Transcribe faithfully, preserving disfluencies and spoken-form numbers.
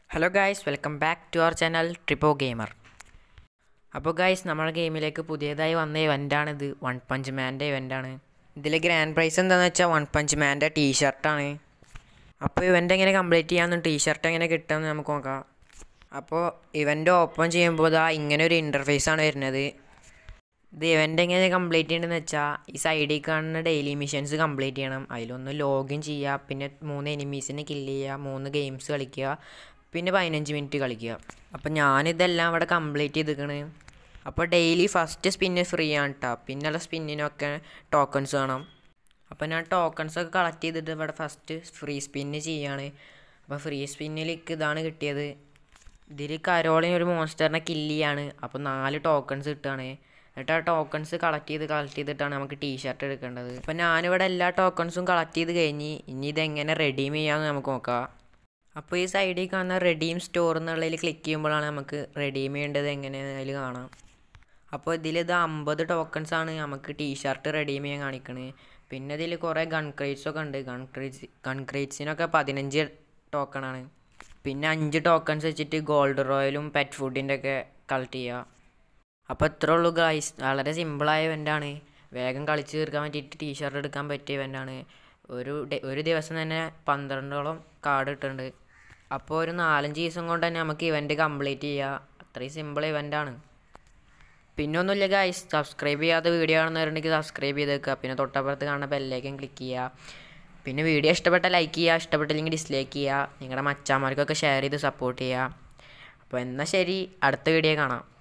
Hello guys, welcome back to our channel Tripo Gamer. അപ്പോൾ guys നമ്മുടെ ഗെയിമിലേക്ക് പുതിയതായി വന്ന ഇവൻ്റാണിത്. One punch മാൻ്റെ ഇവൻ്റാണ്. ഇതിൽ ഗ്രാൻഡ് പ്രൈസ് എന്താണെന്ന് വെച്ചാൽ വൺ പഞ്ച് മാൻ്റെ ടീ ഷർട്ടാണ്. അപ്പോൾ ഇവൻ്റ് എങ്ങനെ കംപ്ലീറ്റ് ചെയ്യാമെന്ന് ടീ ഷർട്ട് എങ്ങനെ കിട്ടുമെന്ന് നമുക്ക് നോക്കാം. അപ്പോൾ ഇവൻ്റ് ഓപ്പൺ ചെയ്യുമ്പോൾ ഇതാ ഇങ്ങനെ ഒരു ഇൻ്റർഫേസാണ് വരുന്നത്. ഇത് ഇവൻ്റ് എങ്ങനെ കംപ്ലീറ്റ് ചെയ്യണമെന്ന് വെച്ചാൽ ഈ സൈഡിൽ കാണുന്ന ഡെയിലി മിഷൻസ് കംപ്ലീറ്റ് ചെയ്യണം. അതിലൊന്ന് ലോഗിൻ ചെയ്യുക, പിന്നെ മൂന്ന് എനിമീസിനെ കില്ല് ചെയ്യുക, മൂന്ന് ഗെയിംസ് കളിക്കുക, പിന്നെ പതിനഞ്ച് മിനിറ്റ് കളിക്കുക. അപ്പോൾ ഞാനിതെല്ലാം ഇവിടെ കംപ്ലീറ്റ് ചെയ്തിരിക്കണ്. അപ്പോൾ ഡെയിലി ഫസ്റ്റ് സ്പിന്ന് ഫ്രീ ആണ് കേട്ടോ. പിന്നെയുള്ള സ്പിന്നിനൊക്കെ ടോക്കൺസ് വേണം. അപ്പോൾ ഞാൻ ടോക്കൺസൊക്കെ കളക്ട് ചെയ്തിട്ട് ഇവിടെ ഫസ്റ്റ് ഫ്രീ സ്പിന്ന് ചെയ്യാണ്. അപ്പോൾ ഫ്രീ സ്പിന്നിലേക്ക് ഇതാണ് കിട്ടിയത്. ഇതിൽ കരോളിന് ഒരു മോൺസ്റ്ററിനെ കില്ല് ചെയ്യാണ്. അപ്പോൾ നാല് ടോക്കൺസ് കിട്ടുകയാണ്. എന്നിട്ട് ആ ടോക്കൺസ് കളക്ട് ചെയ്ത് കളക്ട് ചെയ്തിട്ടാണ് നമുക്ക് ടീ ഷർട്ട് എടുക്കേണ്ടത്. അപ്പോൾ ഞാനിവിടെ എല്ലാ ടോക്കൺസും കളക്ട് ചെയ്ത് കഴിഞ്ഞ് ഇനി ഇതെങ്ങനെ റെഡീം ചെയ്യാമെന്ന് നമുക്ക് നോക്കാം. അപ്പോൾ ഈ സൈഡിൽ കാണുന്ന റെഡീം സ്റ്റോർ എന്നുള്ളതിൽ ക്ലിക്ക് ചെയ്യുമ്പോഴാണ് നമുക്ക് റെഡീം ചെയ്യേണ്ടത് എങ്ങനെയെന്ന് അതിൽ കാണാം. അപ്പോൾ ഇതിലിത് അമ്പത് ടോക്കൺസാണ് നമുക്ക് ടീ ഷർട്ട് റെഡീം ചെയ്യാൻ കാണിക്കണത്. പിന്നെ ഇതിൽ കുറേ ഗൺ ക്രേറ്റ്സൊക്കെ ഉണ്ട്. ഗൺ ക്രേറ്റ്സ് ഗൺ ക്രേറ്റ്സിനൊക്കെ പതിനഞ്ച് ടോക്കണാണ്. പിന്നെ അഞ്ച് ടോക്കൺസ് വെച്ചിട്ട് ഗോൾഡ് റോയലും പെറ്റ് ഫുഡിൻ്റെ ഒക്കെ കളക്ട് ചെയ്യുക. അപ്പോൾ ഇത്രേ ഉള്ളൂ ഗൈസ്. വളരെ സിമ്പിളായ ഇവൻ്റാണ്. വേഗം കളിച്ച് തീർക്കാൻ പറ്റിയിട്ട് ടീ ഷർട്ട് എടുക്കാൻ പറ്റിയ ഇവൻ്റാണ്. ഒരു ഒരു ദിവസം തന്നെ പന്ത്രണ്ടോളം കാർഡ് ഇട്ടിട്ടുണ്ട്. അപ്പോൾ ഒരു നാലഞ്ച് ദിവസം കൊണ്ട് തന്നെ നമുക്ക് ഇവൻ്റ് കംപ്ലീറ്റ് ചെയ്യുക. അത്രയും സിമ്പിൾ ഇവൻ്റാണ്. പിന്നെ ഒന്നുമില്ല ഗൈസ്, സബ്സ്ക്രൈബ് ചെയ്യാത്ത വീഡിയോ കാണുന്നവരുണ്ടെങ്കിൽ സബ്സ്ക്രൈബ് ചെയ്ത് വെക്കുക. പിന്നെ തൊട്ടപ്പുറത്ത് കാണുന്ന ബെല്ലേക്കും ക്ലിക്ക് ചെയ്യുക. പിന്നെ വീഡിയോ ഇഷ്ടപ്പെട്ട ലൈക്ക് ചെയ്യുക, ഇഷ്ടപ്പെട്ടില്ലെങ്കിൽ ഡിസ്ലൈക്ക് ചെയ്യുക. നിങ്ങളുടെ മച്ചാന്മാർക്കൊക്കെ ഷെയർ ചെയ്ത് സപ്പോർട്ട് ചെയ്യുക. അപ്പോൾ എന്നാൽ ശരി, അടുത്ത വീഡിയോ കാണാം.